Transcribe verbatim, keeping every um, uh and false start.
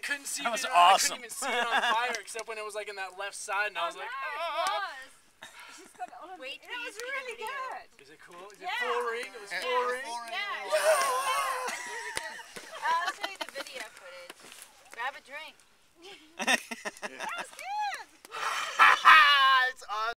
couldn't see. That was it, awesome. I couldn't even see it on fire except when it was like in that left side, and I was like, oh. She's got it on. Wait It till you was see the really video. good. is it cool? Is Yeah. it full ring? It was Yeah. full ring. Yeah. Yeah. I'll show you the video footage. Grab a drink. That was good.